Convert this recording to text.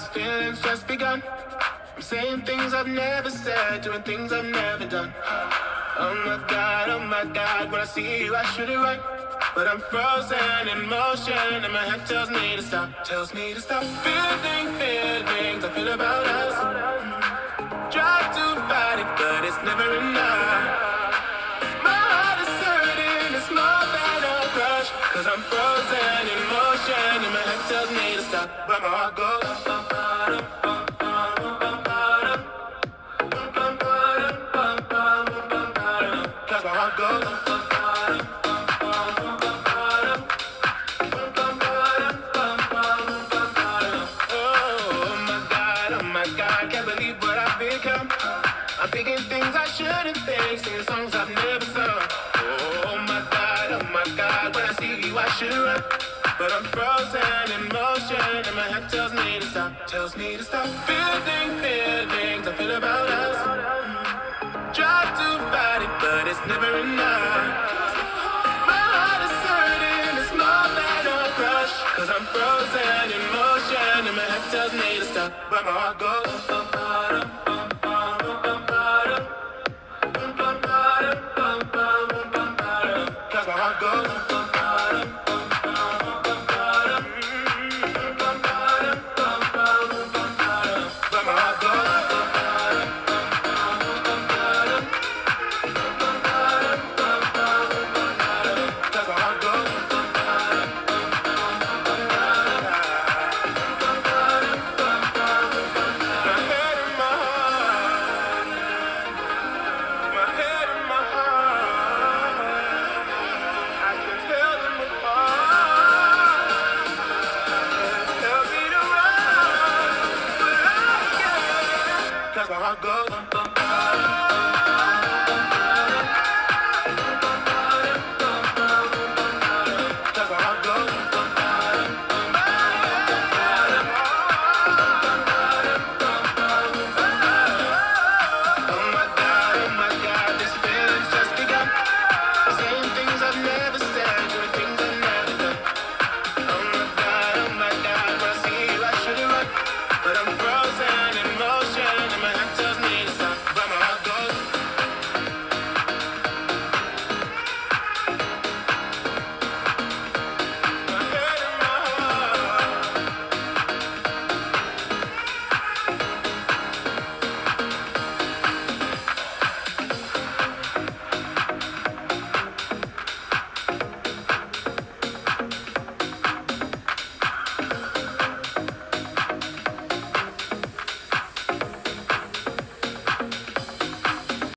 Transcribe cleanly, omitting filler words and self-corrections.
these feelings just begun. I'm saying things I've never said, doing things I've never done. Oh my God, when I see you I should it right. But I'm frozen in motion and my head tells me to stop. Tells me to stop feeling feelings I feel about us. Try to fight it but it's never enough. My heart is hurting, it's more than a crush. Cause I'm frozen in motion and my head tells me to stop. But my heart goes cause my heart goes. I'm thinking things I shouldn't think, singing songs I've never sung. Oh my God, when I see you I should run. But I'm frozen in motion and my head tells me to stop. Tells me to stop feeling feelings I feel about us. Try to fight it but it's never enough. My heart is hurting, it's more than a crush. Cause I'm frozen in motion and my head tells me to stop. But my heart goes